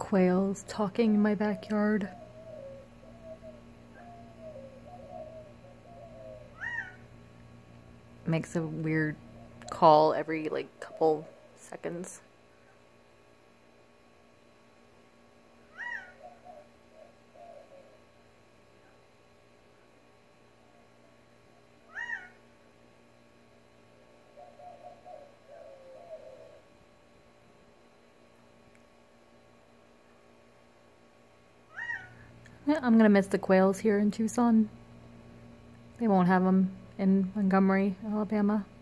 quails talking in my backyard. Makes a weird call every like couple seconds. Yeah, I'm gonna miss the quails here in Tucson. They won't have them in Montgomery, Alabama.